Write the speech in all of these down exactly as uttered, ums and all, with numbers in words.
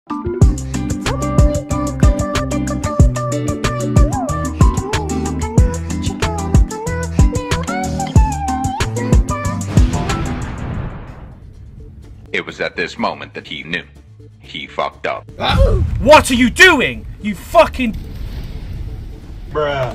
It was at this moment that he knew. He fucked up. What are you doing? You fucking... Bruh.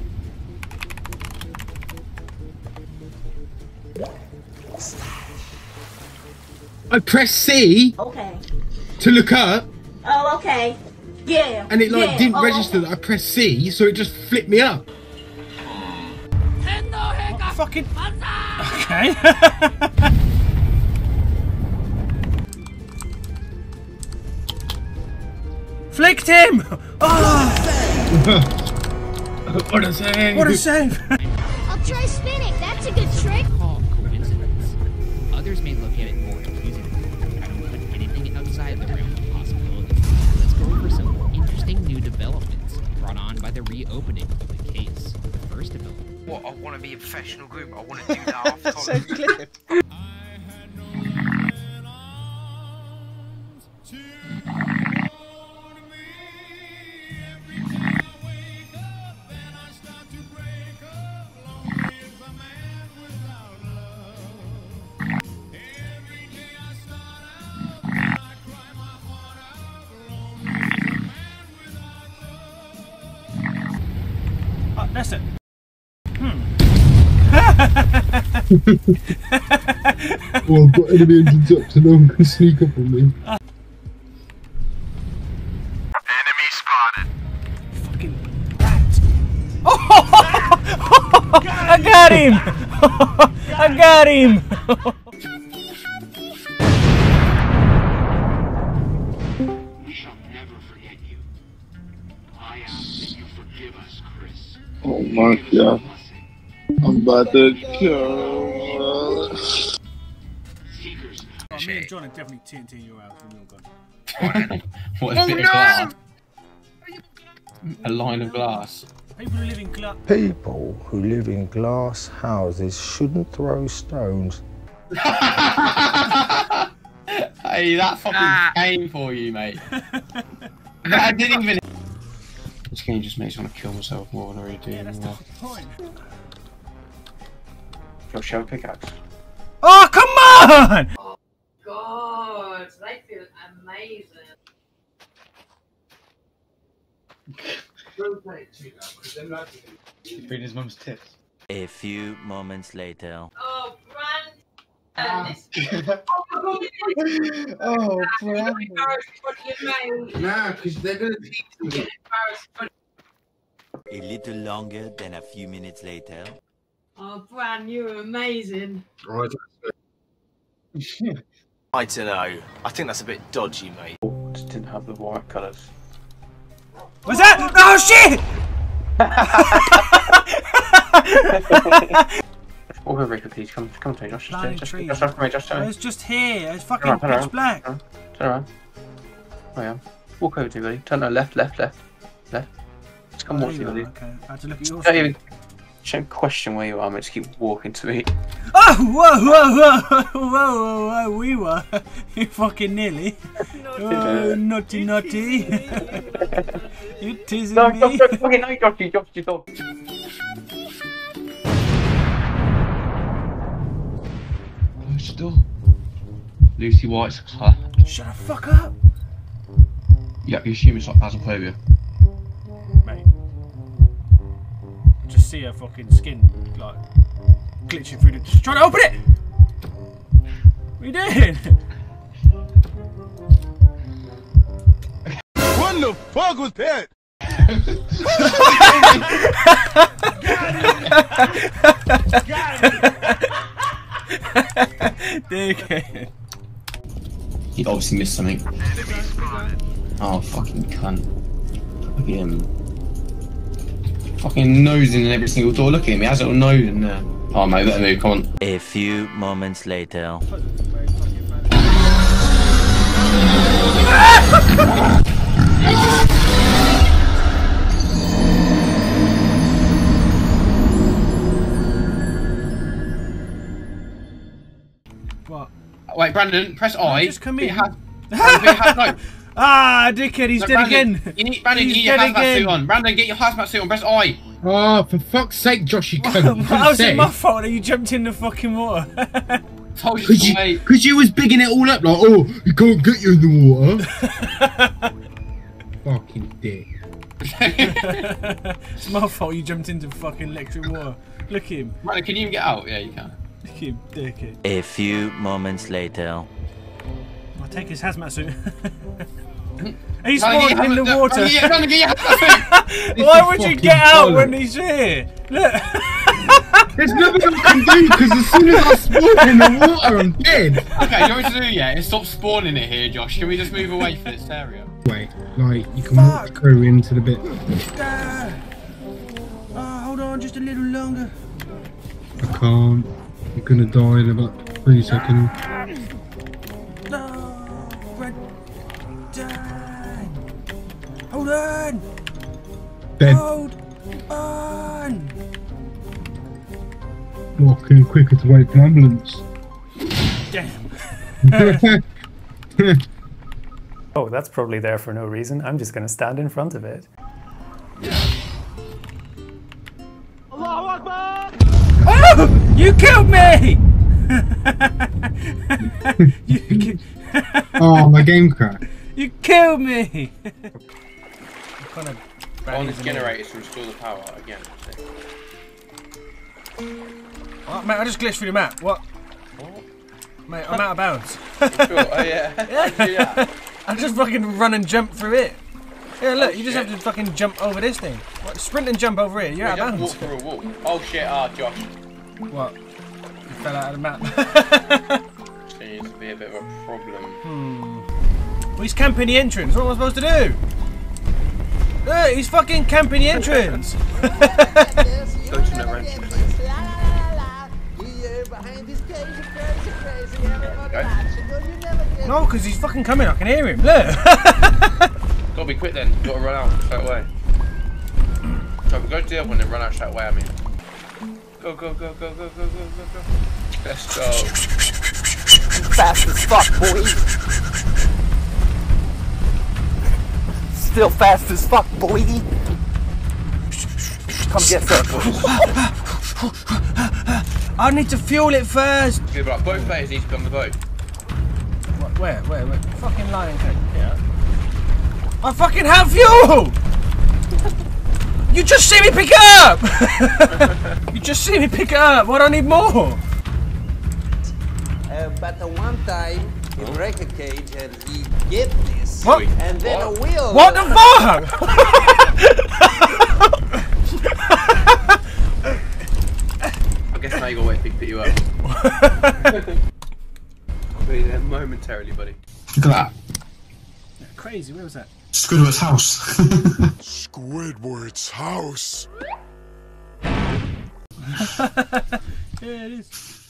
I pressed C okay. to look up. Oh, okay. Yeah. And it like yeah. didn't oh, register okay. that I pressed C, so it just flipped me up. What fucking... Okay. Flicked him! Oh! What a save! What a save! I'll try spinning. That's a good trick. Called coincidence. Others may look at it more confusingly. I don't put anything outside the realm of possibilities. Let's go over some interesting new developments brought on by the reopening of the case. The first development. What? I want to be a professional groomer. I want to do that after college. So clear. Oh, that's it. Hmm. Oh, I've got enemy engines up to them, can sneak up on me. Uh. Enemy spotted. Fucking rat. Oh! I got him! I got him! We shall never forget you. I ask that you forgive us, Chris. Oh my god. I'm about to kill. Seekers. Oh, me and John are definitely T N T in your house when you're gone. What a Oh, bit no! of glass. A line of glass. People who live in glass. People who live in glass houses shouldn't throw stones. Hey, that fucking Ah. came for you, mate. I didn't even. This game just makes me want to kill myself more than I already do. Yeah, that's the Yeah. point. Shall I show a pickaxe? Oh, come on! Oh, God. They feel amazing. He's been his mum's tips. A few moments later. Oh, Brandon. Oh, bro. Nah, because they're gonna teach me. A little longer than a few minutes later. Oh, Bran, you're amazing. I don't know. I think that's a bit dodgy, mate. Just didn't have the white colours. What's that? Oh, shit! Walk over, Rico, please. Come, come to me, Josh. Just, Bloody just, trees. just, just, just, just, Oh, just, it's just here. It's turn fucking around, turn pitch around, black. Turn around. Turn around. Oh, yeah. Walk over to me, buddy. Turn no, left, left, left. Left. Just come Oh, walk to me, there you buddy. are, okay. I had to look at your Don't even don't question where you are, mate. Just keep walking to me. Oh, whoa, whoa, whoa, whoa, whoa, whoa, we were. You fucking nearly. Oh, naughty, naughty. You're teasing No, me. Josh, Josh, fucking no, Josh, you, Josh, you dog. Close the door. Lucy White's colour. Shut the fuck up. Yeah, you assume it's like phasmophobia. Mate. Just see her fucking skin, like, glitching through the... Just trying to open it! What are you doing? What the fuck was that? Dickhead. He obviously missed something. Oh, fucking cunt. Look at him. Fucking nosing in every single door. Look at him, he has a little nose in there. Oh, mate, better move, come on. A few moments later. What? Wait, Brandon, press I. Just come in. It has, no, it has, no. Ah, dickhead, he's No, dead Brandon, again. You need, Brandon, He's get your dead hazmat again. suit on. Brandon, get your hazmat suit on. Press I. Oh, for fuck's sake, Josh, you cunt. How is it my fault that you jumped in the fucking water? Because you, you was bigging it all up like, oh, you can't get you in the water. Fucking dick. It's my fault you jumped into fucking electric water. Look at him. Brandon, can you even get out? Yeah, you can. Look at him, dickhead. A few moments later. I'll take his hazmat suit. He's Brandon, spawned in the get- water. Brandon, get- Brandon, get your hazmat suit. Why is would you fucking get out bollocks. when he's here? Look. There's nothing I can do because as soon as I spawn in the water, I'm dead. Okay, you know what to do, yeah? Is stop spawning it here, Josh. Can we just move away from this area? Wait, like, you can walk through into the bit. Ah. Oh, hold on, just a little longer. I can't. I'm gonna die in about three seconds. No, Brad. Hold on. Dead. Hold on. Walking quicker to wait for an ambulance. Damn. Oh, that's probably there for no reason. I'm just gonna stand in front of it. Oh! You killed me! you, ki Oh, my game crashed. you killed me! kind of On this generator to restore the power again. Oh, mate, I just glitched through the map. What? What? Mate, I'm out of bounds. Sure. Oh yeah. Yeah. I just fucking run and jump through it. Yeah, look, oh, you just shit. have to fucking jump over this thing. What, sprint and jump over here. You're Wait, out of bounds. Walk through a wall. Oh shit! Ah, Josh. What? You fell out of the map. Seems to be a bit of a problem. Hmm. Well, he's camping the entrance. What am I supposed to do? Look, he's fucking camping the entrance. Go to the entrance. No, because he's fucking coming. I can hear him. Look. Gotta be quick then. Gotta run out straight away. So go to the other one and run out straight away. I mean. Go go go go go go go go go. Let's go. Fast as fuck, boy. Still fast as fuck, boy. Come get some. I need to fuel it first. Yeah, but both players need to be on the boat. What, where, where, where? Fucking Lion King. Yeah. I fucking have fuel! You just see me pick it up! You just see me pick it up. Why do I need more? Uh, but the one time he break a cage and he get this. What? And then what? a wheel. What the fuck? I guess now you gotta wait for me to pick you up. I'll be there momentarily, buddy. Look at that. Crazy, where was that? Squidward's house. Squidward's house. Yeah, it is.